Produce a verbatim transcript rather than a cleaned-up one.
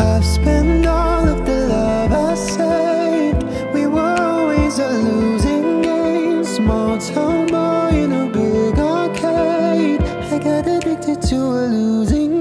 I've spent all of the love I saved. We were always a losing game. Small town boy in a big arcade. I got addicted to a losing